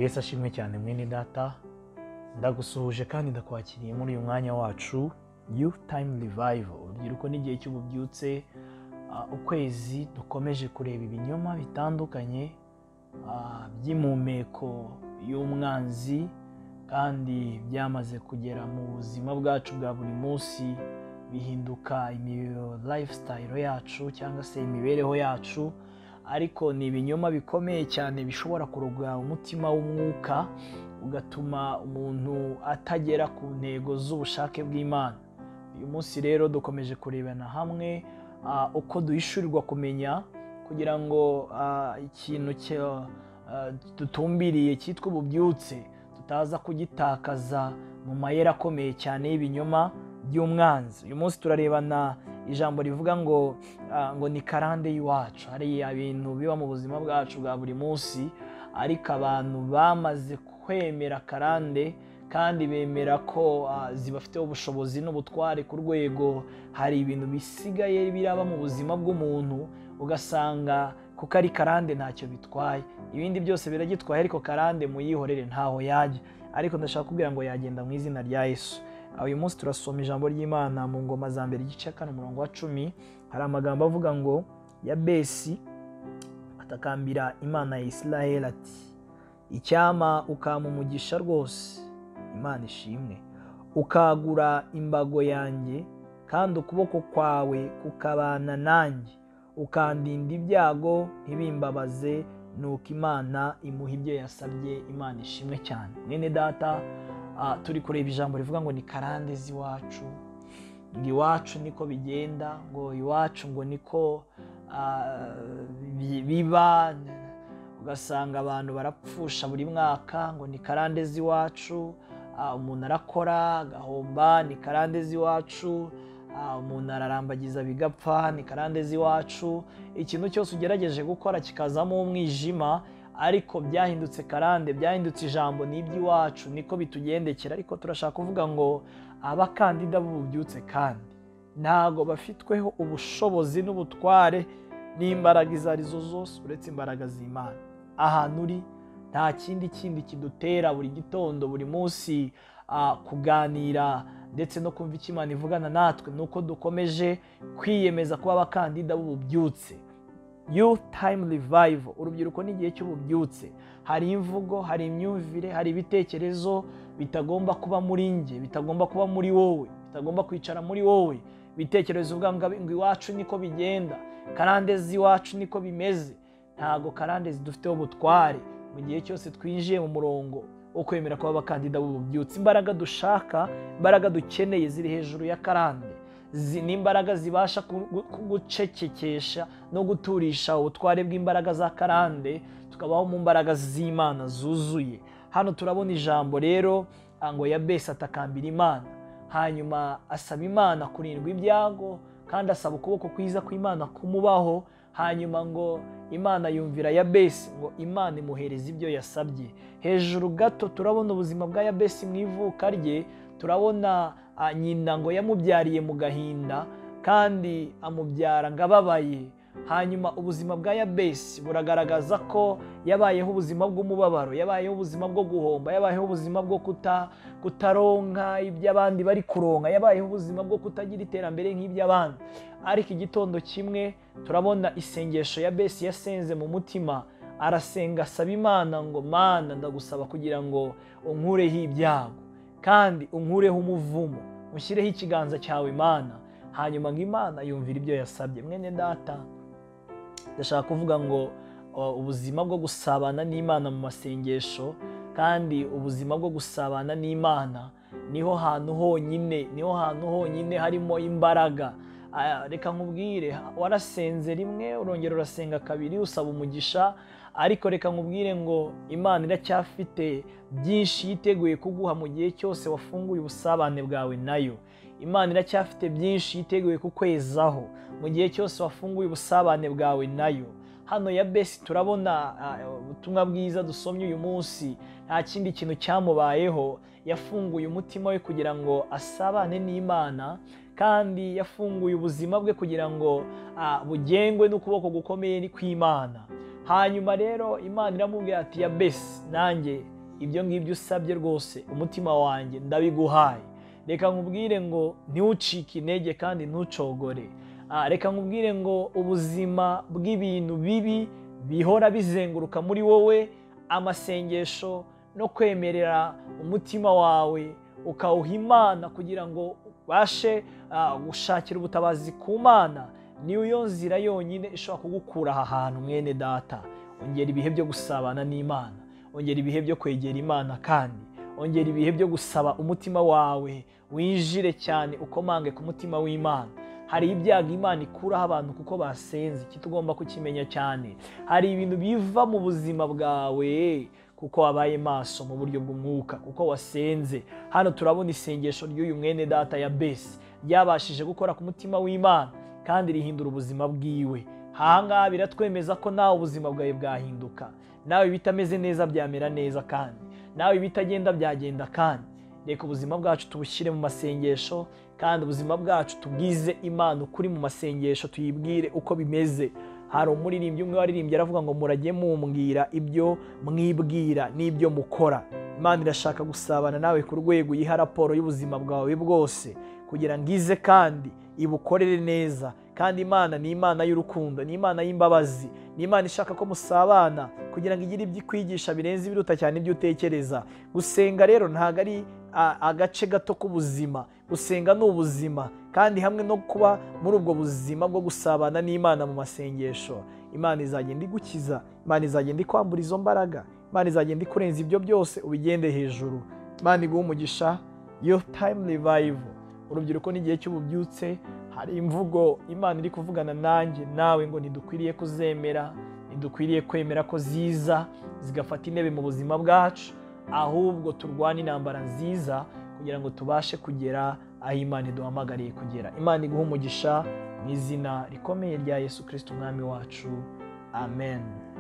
Yesu ashimwe cyane mwene data, ndagusuhuje kandi ndakwakiriye muri uyu mwanya wacu Youth Time Revival. Urubyiruko n'igihe cy'ububyutse, ukwezi dukomeje kureba ibinyoma bitandukanye by'impumeko y'umwanzi kandi byamaze kugera mu buzima bwacu bwa buri munsi, bihinduka lifestyle yacu cyangwa se imibereho yacu, ariko ni ibinyoma bikomeye cyane bishobora kuroga umutima w'umwuka ugatuma umuntu atagera ku ntego z'ubushake bw'Imana. Uyu munsi rero dukomeje kurebana hamwe uko duhishurirwa kumenya kugira ngo ikintu dutumbiriye cyitwa ububyutse tutaza kugitakaza mu mayeri akomeye cyane y'ibinyoma by'umwanzi. Uyu munsi turarebana ijambo rivuga ngo ni karande y'iwacu. Hari ibintu biba mu buzima bwacu bwa buri munsi, ariko abantu bamaze kwemera karande kandi bemera ko zibafiteho ubushobozi n'ubutware ku rwego hari ibintu bisigaye biraba mu buzima bw'umuntu ugasanga kuko ari karande ntacyo bitwaye, ibindi byose biragitwaye, ariko karande muyihorere ntaho yajya. Ariko ndashaka kubwira ngo yagenda mu izina rya Yesu. Uyu munsi turasoma ijambo ry'Imana mu Ngoma za mbere igice 4:10. Hari amagambo avuga ngo Yabesi atakambira Imana ya Isiraheli ati, icyama ukama umugisha rwose, Imana ishimwe, ukagura imbago yanjye kandi ukuboko kwawe kukabana nanjye, ukandinda ibyago ntibimbabaze, nuko Imana imuha ibyo yasabye. Imana ishimwe cyane. Mwene data, turi kureba ijambo rivuga ngo ni karande z'iwacu, ngo iwacu niko bigenda, ngo iwacu ngo niko biba, ugasanga abantu barapfusha buri mwaka, ngo ni karande z'iwacu, umuntu arakora agahomba, ni karande z'iwacu, umuntu ararambagiza bigapfa, ni karande z'iwacu. Ikintu cyose ugerageje gukora kikazamo umwijima, ariko byahindutse karande, byahindutse ijambo, ni iby'iwacu, niko bitugendekera. Ariko turashaka kuvuga ngo abakandida b'ububyutse kandi ntago bafitweho ubushobozi n'ubutware n'imbaraga izo arizo zose uretse imbaraga z'Imana. Ahantu uri nta kindi kidutera buri gitondo buri munsi kuganira ndetse no kumva icyo Imana ivugana natwe, nuko dukomeje kwiyemeza kuba abakandida b'ububyutse. Youth Time Revival, urubyiruko n'igihe cy'ububyutse. Hari imvugo, hari imyumvire, hari ibitekerezo bitagomba kuba muri nge, bitagomba kuba muri wowe, bitagomba kwicara muri wowe. Ibitekerezo uvuga ngo iwacu niko bigenda, karande z'iwacu niko bimeze. Ntago karande zidufiteho ubutware mu gihe cyose twinjiye mu murongo wo kwemera kuba abakandida b'ububyutse. Imbaraga dushaka, imbaraga dukeneye ziri hejuru ya karande. Ni imbaraga zibasha gucecekesha no guturisha ubutware bw'imbaraga za karande, tukabaho mu mbaraga z'Imana zuzuye. Hano turabona ijambo rero ngo Yabesi atakambira Imana, hanyuma asaba Imana kurindwa ibyago kandi asaba ukuboko kwiza kw'Imana kumubaho. Hanyuma ngo Imana yumvira Yabesi, ngo Imana imuhereza ibyo yasabye. Hejuru gato turabona ubuzima bwa Yabesi mu ivuka rye, turabona nyina ngo yamubyariye mu gahinda kandi amubyara ngo ababaye. Hanyuma ubuzima bwa Yabesi buragaragaza ko yabayeho ubuzima bw'umubabaro, yabayeho ubuzima bwo guhomba, yabayeho ubuzima bwo kutaronka iby'abandi bari kuronka, yabayeho ubuzima bwo kutagira iterambere nk'iby'abandi. Ariko igitondo kimwe turabona isengesho Yabesi yasenze mu mutima, arasenga asaba Imana ngo Mana ndagusaba kugira ngo unkureho ibyago kandi unkureho umuvumo, ushyireho ikiganza cyawe Imana. Hanyuma ngo Imana yumvira ibyo yasabye. Mwene data, ndashaka kuvuga ngo ubuzima bwo gusabana n'Imana mu masengesho kandi ubuzima bwo gusabana n'Imana niho hantu honyine harimo imbaraga. Reka nkubwire, warasenze rimwe urongera urasenga kabiri usaba umugisha, ariko reka nkubwire ngo Imana iracyafite byinshi yiteguye kuguha mu gihe cyose wafunguye ubusabane bwawe nayo. Imana iracyafite byinshi yiteguye kukwezaho mu gihe cyose wafunguye ubusabane bwawe nayo. Hano Yabesi turabona ubutumwa bwiza dusomye uyu munsi, nta kindi kintu cyamubayeho, yafunguye umutima we kugira ngo asabane n'Imana, kandi yafunguye ubuzima bwe kugira ngo bugengwe n'ukuboko gukomeye kw'Imana. Hanyuma rero Imana iramubwira ati Yabesi, nanjye ibyo ngibyo usabye rwose umutima wanjye ndabiguhaye. Reka nkubwire ngo ntiwucike intege kandi ntucogore. Reka nkubwire ngo ubuzima bw'ibintu bibi bihora bizenguruka muri wowe, amasengesho no kwemerera umutima wawe ukawuha Imana kugira ngo ubashe gushakira ubutabazi ku Mana, niyo nzira yonyine ishobora kugukura aha hantu mwene data. Ongera ibihe byo gusabana n'Imana, ongera ibihe byo kwegera Imana, kandi ongera ibihe byo gusaba umutima wawe winjire cyane ukomange ku mutima w'Imana. Hari ibyago Imana ikuraho abantu kuko basenze, iki tugomba kukimenya cyane. Hari ibintu biva mu buzima bwawe kuko wabaye maso mu buryo bw'umwuka, kuko wasenze. Hano turabona isengesho ry'uyu mwene data Yabesi ryabashije gukora ku mutima w'Imana kandi rihindura ubuzima bwiwe. Ahangaha biratwemeza ko nawe ubuzima bwawe bwahinduka, nawe bitameze neza byamera neza, kandi nawe bitagenda byagenda. Kandi reka ubuzima bwacu tubushyire mu masengesho, kandi ubuzima bwacu tubwize Imana ukuri mu masengesho, tuyibwire uko bimeze. Hari umuririmbyi umwe waririmbye aravuga ngo murajye mumbwira ibyo mwibwira n'ibyo mukora. Imana irashaka gusabana nawe ku rwego yiha raporo y'ubuzima bwawe bwose kugira ngo ize kandi ibukorere neza. Kandi Imana ni Imana y'urukundo, ni Imana y'imbabazi, ni Imana ishaka ko musabana kugira ngo igire ibyo ikwigisha birenze ibiruta cyane ibyo utekereza. Gusenga rero ntabwo ari agace gato k'ubuzima, gusenga ni ubuzima, kandi hamwe no kuba muri ubwo buzima bwo gusabana n'Imana mu masengesho, Imana izagenda igukiza, Imana izagenda ikwambura izo mbaraga, Imana izagenda ikurenza ibyo byose ubigende hejuru. Imana iguhe umugisha. Your time revival, urubyiruko n'igihe cy'ububyutse. Hari imvugo Imana iri kuvugana nanjye nawe ngo ntidukwiriye kuzemera, ntidukwiriye kwemera ko ziza zigafata intebe mu buzima bwacu, ahubwo turwane intambara nziza kugira ngo tubashe kugera aho Imana iduhamagariye kugera. Imana iguhe umugisha mu izina rikomeye rya Yesu Kristo umwami wacu. Amen.